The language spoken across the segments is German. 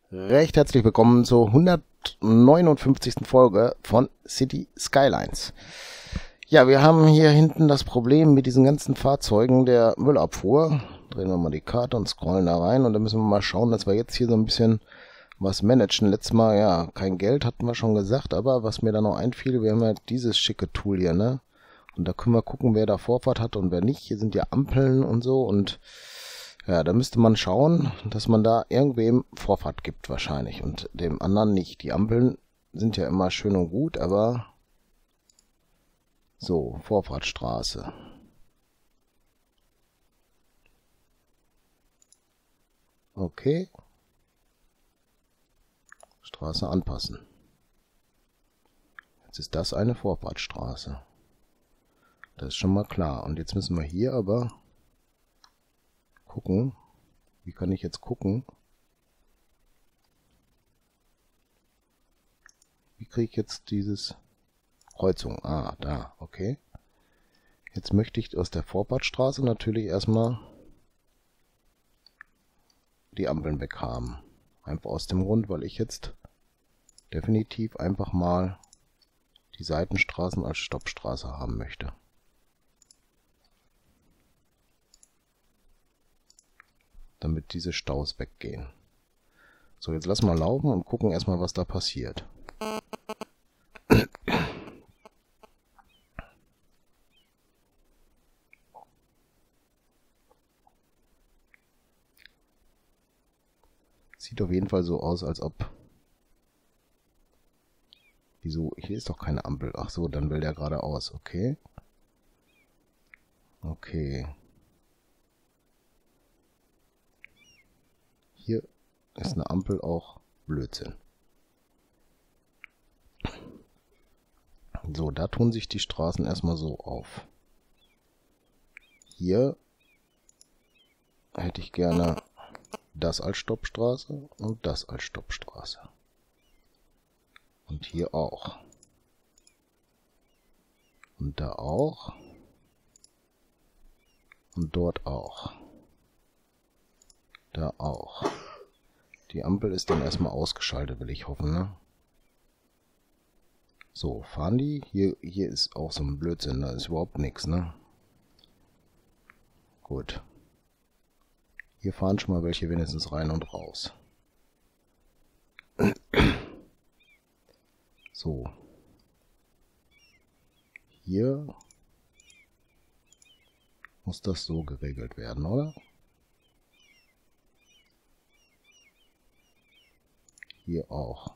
Recht herzlich willkommen zur 159. Folge von City Skylines. Ja, wir haben hier hinten das Problem mit diesen ganzen Fahrzeugen der Müllabfuhr. Drehen wir mal die Karte und scrollen da rein und dann müssen wir mal schauen, dass wir jetzt hier so ein bisschen was managen. Letztes Mal, ja, kein Geld, hatten wir schon gesagt, aber was mir da noch einfiel, wir haben ja dieses schicke Tool hier, ne? Und da können wir gucken, wer da Vorfahrt hat und wer nicht. Hier sind ja Ampeln und so und ja, da müsste man schauen, dass man da irgendwem Vorfahrt gibt wahrscheinlich und dem anderen nicht. Die Ampeln sind ja immer schön und gut, aber so, Vorfahrtsstraße. Okay. Straße anpassen. Jetzt ist das eine Vorfahrtsstraße. Das ist schon mal klar. Und jetzt müssen wir hier aber gucken. Wie kann ich jetzt gucken? Wie kriege ich jetzt dieses Kreuzung? Ah, da, okay. Jetzt möchte ich aus der Vorfahrtsstraße natürlich erstmal die Ampeln weg haben. Einfach aus dem Grund, weil ich jetzt definitiv einfach mal die Seitenstraßen als Stoppstraße haben möchte. Damit diese Staus weggehen. So, jetzt lassen wir laufen und gucken erstmal, was da passiert. Sieht auf jeden Fall so aus, als ob... Wieso? Hier ist doch keine Ampel. Ach so, dann will der geradeaus. Okay. Okay. Hier ist eine Ampel auch Blödsinn. So, da tun sich die Straßen erstmal so auf. Hier hätte ich gerne das als Stoppstraße und das als Stoppstraße. Und hier auch. Und da auch. Und dort auch. Da auch. Die Ampel ist dann erstmal ausgeschaltet, will ich hoffen, ne? So, fahren die? Hier ist auch so ein Blödsinn, da ist überhaupt nichts, ne? Gut. Hier fahren schon mal welche wenigstens rein und raus. So. Hier muss das so geregelt werden, oder? Hier auch.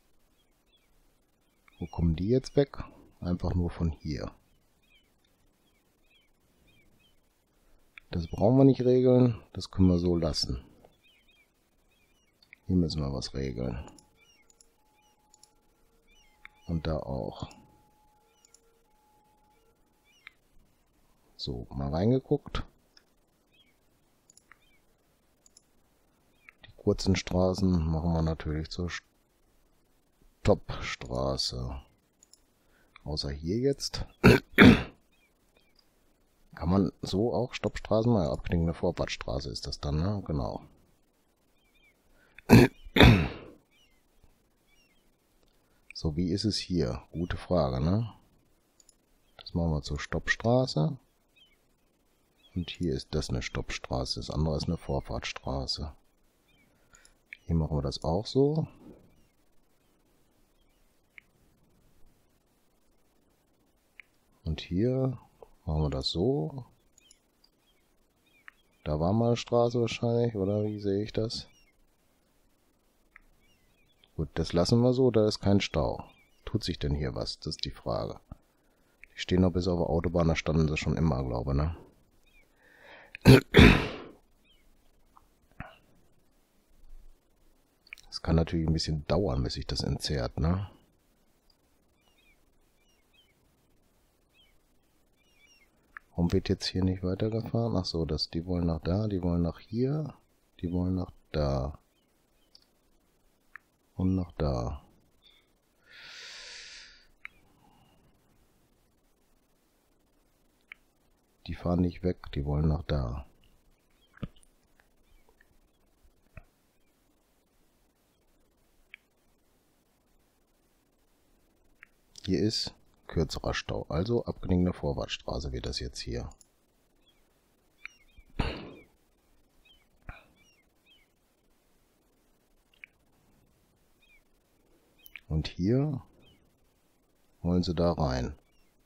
Wo kommen die jetzt weg? Einfach nur von hier. Das brauchen wir nicht regeln, das können wir so lassen. Hier müssen wir was regeln. Und da auch. So, mal reingeguckt. Die kurzen Straßen machen wir natürlich zur Stoppstraße. Außer hier jetzt. Kann man so auch Stoppstraßen? Ja, abklingende Vorfahrtsstraße ist das dann, ne? Genau. So, wie ist es hier? Gute Frage, ne? Das machen wir zur Stoppstraße. Und hier ist das eine Stoppstraße. Das andere ist eine Vorfahrtsstraße. Hier machen wir das auch so. Und hier machen wir das so. Da war mal eine Straße wahrscheinlich, oder wie sehe ich das? Gut, das lassen wir so, da ist kein Stau. Tut sich denn hier was? Das ist die Frage. Die stehen noch bis auf der Autobahn, da standen sie schon immer, glaube ich, ne? Das kann natürlich ein bisschen dauern, bis sich das entzerrt, ne? Warum wird jetzt hier nicht weitergefahren? Ach so, die wollen nach da, die wollen nach hier, die wollen nach da. Und nach da. Die fahren nicht weg, die wollen nach da. Hier ist kürzerer Stau, also abgelegene Vorfahrtsstraße wird das jetzt hier. Und hier wollen sie da rein.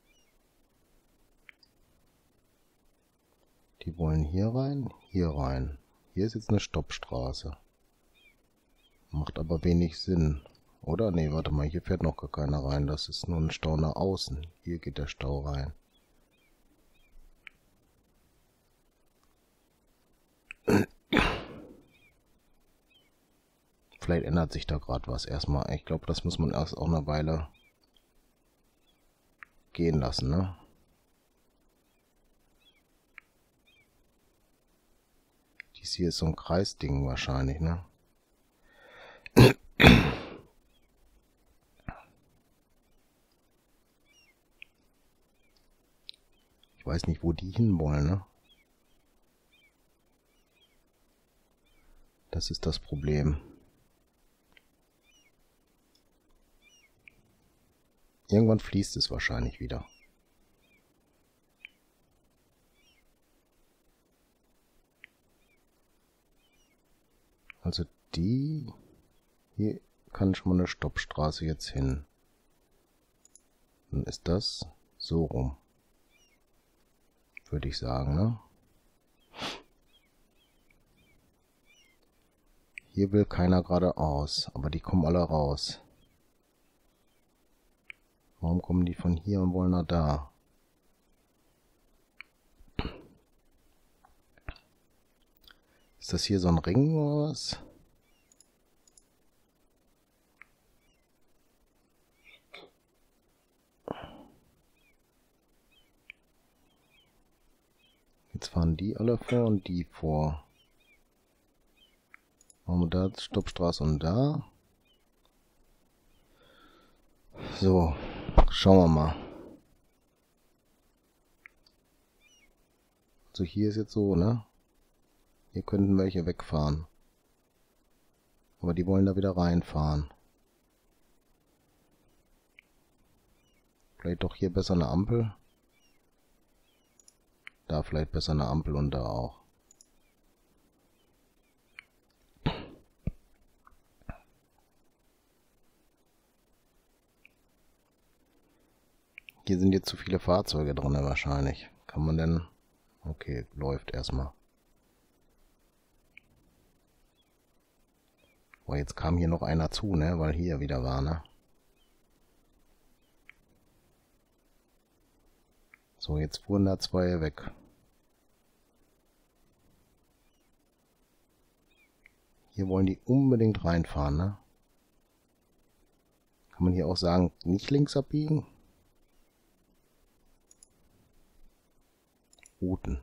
Die wollen hier rein, hier rein. Hier ist jetzt eine Stoppstraße. Macht aber wenig Sinn. Oder? Nee, warte mal, hier fährt noch gar keiner rein. Das ist nur ein Stau nach außen. Hier geht der Stau rein. Vielleicht ändert sich da gerade was erstmal. Ich glaube, das muss man erst auch eine Weile gehen lassen, ne? Dies hier ist so ein Kreisding wahrscheinlich, ne? Ich weiß nicht, wo die hinwollen, ne? Das ist das Problem. Irgendwann fließt es wahrscheinlich wieder. Also die... Hier kann schon mal eine Stoppstraße jetzt hin. Dann ist das so rum. Würde ich sagen, ne? Hier will keiner geradeaus, aber die kommen alle raus. Warum kommen die von hier und wollen nach da? Ist das hier so ein Ring oder was? Jetzt fahren die alle vor und die vor. Machen wir da Stoppstraße und da. So, schauen wir mal. Also hier ist jetzt so, ne? Hier könnten welche wegfahren. Aber die wollen da wieder reinfahren. Vielleicht doch hier besser eine Ampel. Da vielleicht besser eine Ampel und da auch. Hier sind jetzt zu viele Fahrzeuge drin wahrscheinlich. Kann man denn... Okay, läuft erstmal. Oh, jetzt kam hier noch einer zu, ne? Weil hier wieder war, ne? So, jetzt fuhren da zwei weg. Hier wollen die unbedingt reinfahren, ne? Kann man hier auch sagen, nicht links abbiegen? Routen.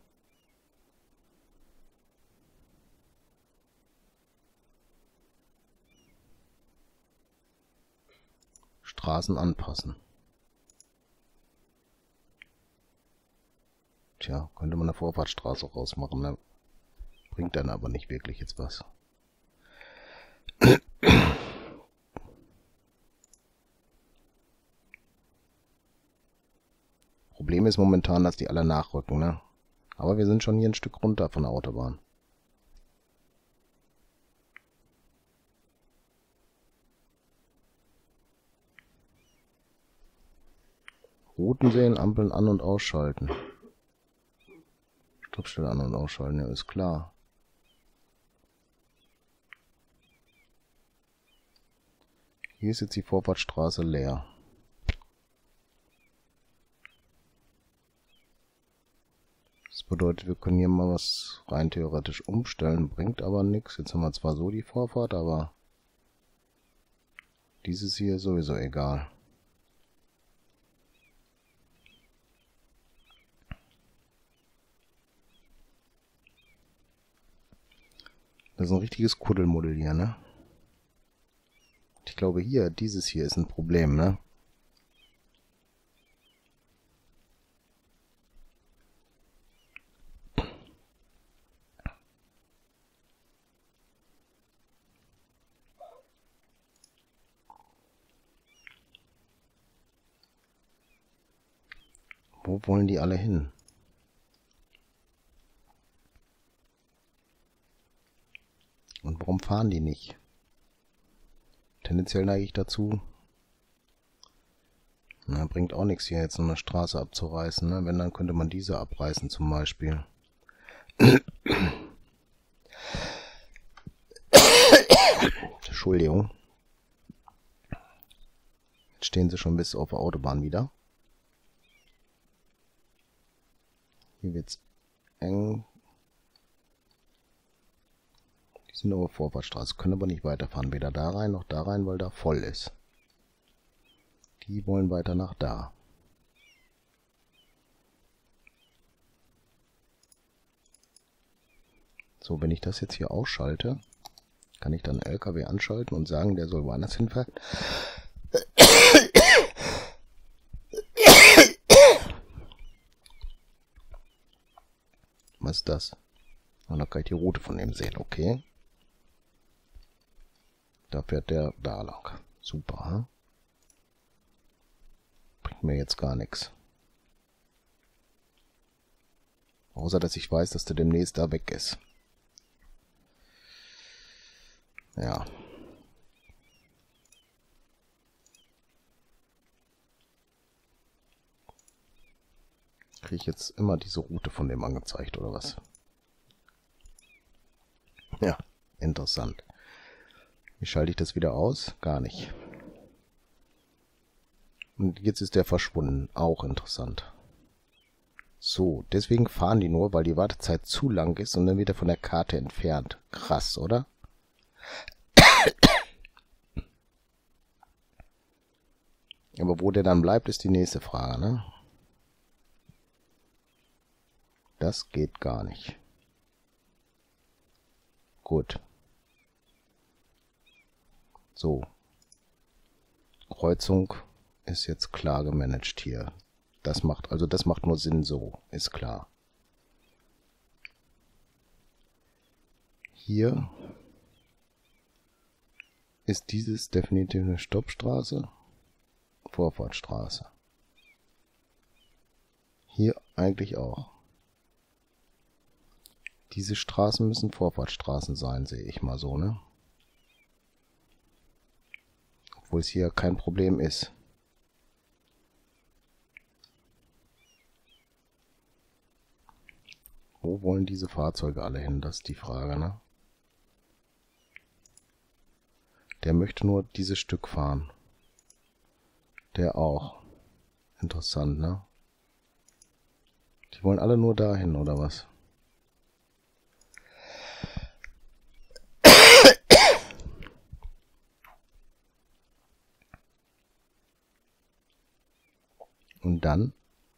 Straßen anpassen. Tja, könnte man eine Vorfahrtsstraße rausmachen, ne? Bringt dann aber nicht wirklich jetzt was. Problem ist momentan, dass die alle nachrücken, ne? Aber wir sind schon hier ein Stück runter von der Autobahn. Routen sehen, Ampeln an- und ausschalten. Stoppstelle an- und ausschalten, ja, ist klar. Hier ist jetzt die Vorfahrtsstraße leer. Das bedeutet, wir können hier mal was rein theoretisch umstellen, bringt aber nichts. Jetzt haben wir zwar so die Vorfahrt, aber dieses hier ist sowieso egal. Das ist ein richtiges Kuddelmuddel hier, ne? Ich glaube hier, dieses hier ist ein Problem, ne? Wo wollen die alle hin? Und warum fahren die nicht? Tendenziell neige ich dazu. Na, bringt auch nichts hier jetzt noch eine Straße abzureißen, ne? Wenn, dann könnte man diese abreißen zum Beispiel. Entschuldigung. Jetzt stehen sie schon bis auf der Autobahn wieder. Hier wird's eng. Die sind auf der Vorfahrtsstraße, können aber nicht weiterfahren. Weder da rein noch da rein, weil da voll ist. Die wollen weiter nach da. So, wenn ich das jetzt hier ausschalte, kann ich dann LKW anschalten und sagen, der soll woanders hinfahren. Was ist das? Und da kann ich die Route von dem sehen, okay. Da fährt der da lang. Super, hm? Bringt mir jetzt gar nichts. Außer, dass ich weiß, dass der demnächst da weg ist. Ja. Kriege ich jetzt immer diese Route von dem angezeigt, oder was? Ja, interessant. Wie schalte ich das wieder aus? Gar nicht. Und jetzt ist der verschwunden. Auch interessant. So, deswegen fahren die nur, weil die Wartezeit zu lang ist und dann wieder von der Karte entfernt. Krass, oder? Aber wo der dann bleibt, ist die nächste Frage, ne? Das geht gar nicht. Gut. So. Kreuzung ist jetzt klar gemanagt hier. Das macht nur Sinn so, ist klar. Hier ist dieses definitiv eine Stoppstraße, Vorfahrtsstraße. Hier eigentlich auch. Diese Straßen müssen Vorfahrtsstraßen sein, sehe ich mal so, ne? Obwohl es hier kein Problem ist. Wo wollen diese Fahrzeuge alle hin? Das ist die Frage, ne? Der möchte nur dieses Stück fahren. Der auch. Interessant, ne? Die wollen alle nur dahin, oder was? Und dann?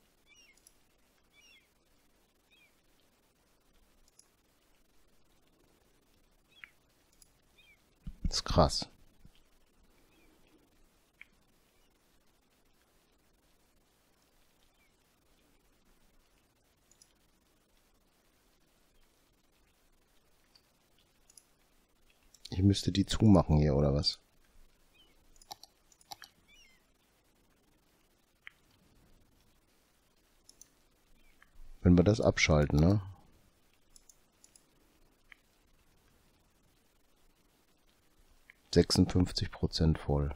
Das ist krass. Ich müsste die zumachen hier, oder was? Wenn wir das abschalten, ne? %56 voll.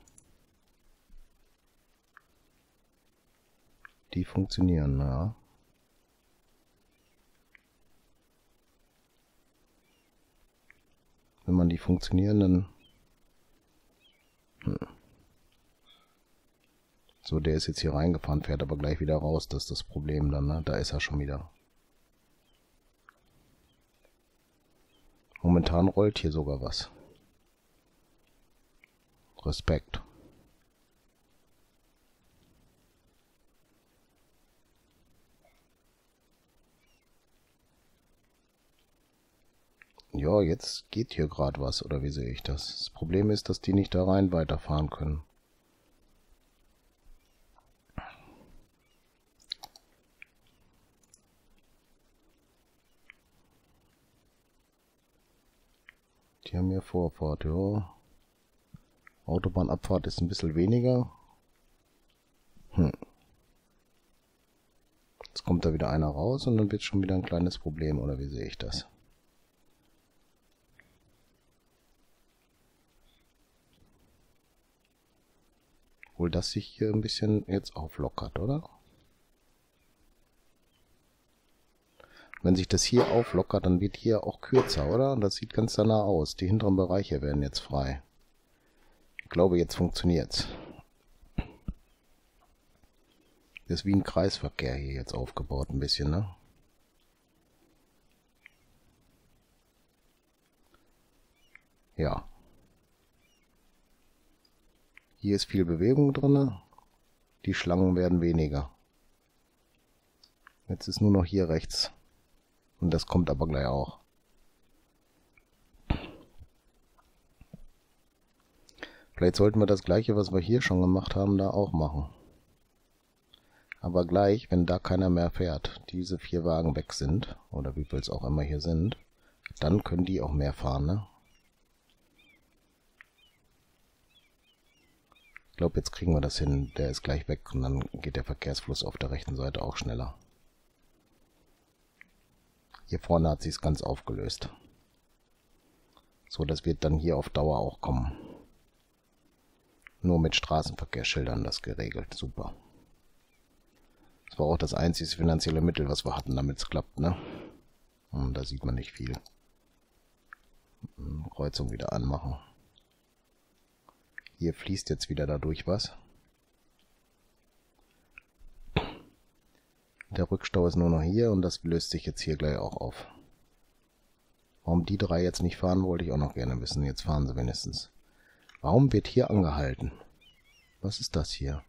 Die funktionieren, ja. Wenn man die funktionierenden... So, der ist jetzt hier reingefahren, fährt aber gleich wieder raus. Das ist das Problem dann, ne? Da ist er schon wieder. Momentan rollt hier sogar was. Respekt. Ja, jetzt geht hier gerade was, oder wie sehe ich das? Das Problem ist, dass die nicht da rein weiterfahren können. Die haben hier Vorfahrt, ja. Autobahnabfahrt ist ein bisschen weniger. kommt da wieder einer raus und dann wird schon wieder ein kleines Problem, oder wie sehe ich das? Obwohl das sich hier ein bisschen jetzt auflockert, oder? Wenn sich das hier auflockert, dann wird hier auch kürzer, oder? Und das sieht ganz danach aus. Die hinteren Bereiche werden jetzt frei. Ich glaube, jetzt funktioniert's. Das ist wie ein Kreisverkehr hier jetzt aufgebaut, ein bisschen, ne? Ja. Hier ist viel Bewegung drin. Die Schlangen werden weniger. Jetzt ist nur noch hier rechts. Und das kommt aber gleich auch. Vielleicht sollten wir das gleiche, was wir hier schon gemacht haben, da auch machen. Aber gleich, wenn da keiner mehr fährt, diese 4 Wagen weg sind, oder wie viel es auch immer hier sind, dann können die auch mehr fahren, ne? Ich glaube, jetzt kriegen wir das hin. Der ist gleich weg und dann geht der Verkehrsfluss auf der rechten Seite auch schneller. Hier vorne hat sich es ganz aufgelöst. So, das wird dann hier auf Dauer auch kommen. Nur mit Straßenverkehrsschildern das geregelt. Super. Das war auch das einzige finanzielle Mittel, was wir hatten, damit es klappt, ne? Und da sieht man nicht viel. Kreuzung wieder anmachen. Hier fließt jetzt wieder dadurch was. Der Rückstau ist nur noch hier und das löst sich jetzt hier gleich auch auf. Warum die 3 jetzt nicht fahren, wollte ich auch noch gerne wissen. Jetzt fahren sie wenigstens. Warum wird hier angehalten? Was ist das hier?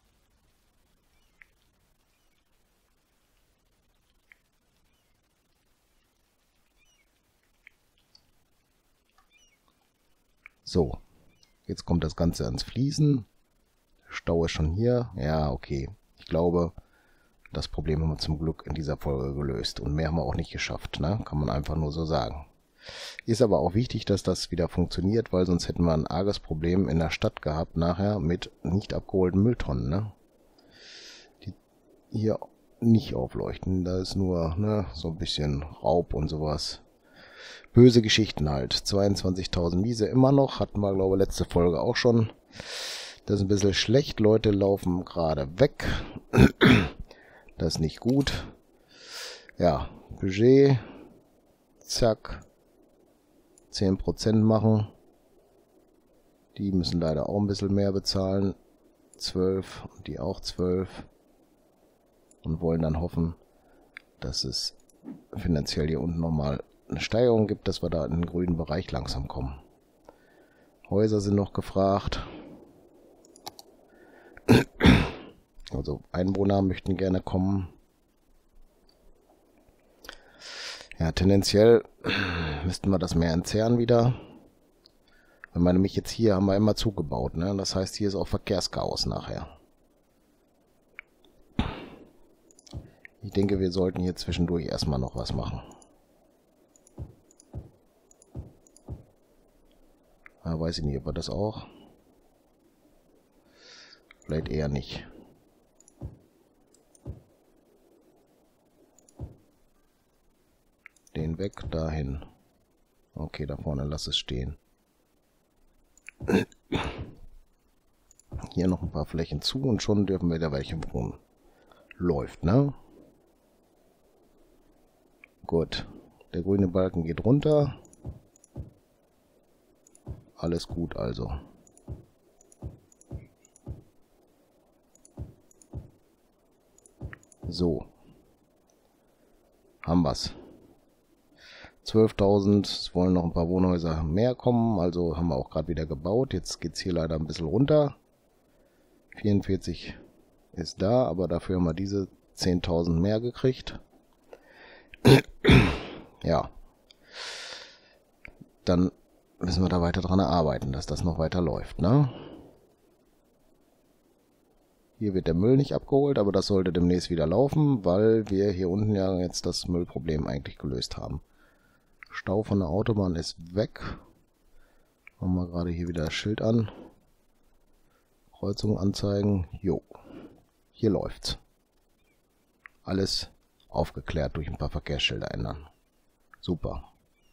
So, jetzt kommt das Ganze ans Fließen. Stau ist schon hier. Ja, okay. Ich glaube, das Problem haben wir zum Glück in dieser Folge gelöst. Und mehr haben wir auch nicht geschafft, ne? Kann man einfach nur so sagen. Ist aber auch wichtig, dass das wieder funktioniert, weil sonst hätten wir ein arges Problem in der Stadt gehabt nachher mit nicht abgeholten Mülltonnen, ne? Die hier nicht aufleuchten. Da ist nur, ne, so ein bisschen Raub und sowas. Böse Geschichten halt. 22.000 Miese immer noch. Hatten wir, glaube ich, letzte Folge auch schon. Das ist ein bisschen schlecht. Leute laufen gerade weg. Das ist nicht gut. Ja, Budget. Zack. 10% machen. Die müssen leider auch ein bisschen mehr bezahlen. 12 und die auch 12. Und wollen dann hoffen, dass es finanziell hier unten nochmal eine Steigerung gibt, dass wir da in den grünen Bereich langsam kommen. Häuser sind noch gefragt. Also Einwohner möchten gerne kommen. Ja, tendenziell müssten wir das mehr entzerren wieder. Wenn man nämlich jetzt hier haben wir immer zugebaut, ne? Das heißt, hier ist auch Verkehrschaos nachher. Ich denke, wir sollten hier zwischendurch erstmal noch was machen. Ja, weiß ich nicht, ob wir das auch. Vielleicht eher nicht. Den weg, dahin. Okay, da vorne lass es stehen. Hier noch ein paar Flächen zu und schon dürfen wir da welche wohnen. Läuft, ne? Gut. Der grüne Balken geht runter. Alles gut also. So. Haben wir's. 12.000, es wollen noch ein paar Wohnhäuser mehr kommen, also haben wir auch gerade wieder gebaut. Jetzt geht es hier leider ein bisschen runter. 44 ist da, aber dafür haben wir diese 10.000 mehr gekriegt. Ja. Dann müssen wir da weiter dran arbeiten, dass das noch weiter läuft, ne? Hier wird der Müll nicht abgeholt, aber das sollte demnächst wieder laufen, weil wir hier unten ja jetzt das Müllproblem eigentlich gelöst haben. Stau von der Autobahn ist weg. Machen wir gerade hier wieder das Schild an. Kreuzung anzeigen. Jo. Hier läuft's. Alles aufgeklärt durch ein paar Verkehrsschilder ändern. Super.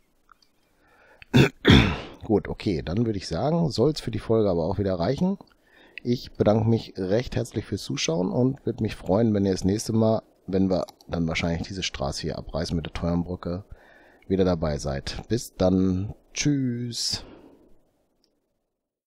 Gut, okay, dann würde ich sagen, soll es für die Folge aber auch wieder reichen. Ich bedanke mich recht herzlich fürs Zuschauen und würde mich freuen, wenn ihr das nächste Mal, wenn wir dann wahrscheinlich diese Straße hier abreißen mit der teuren Brücke, wieder dabei seid. Bis dann. Tschüss.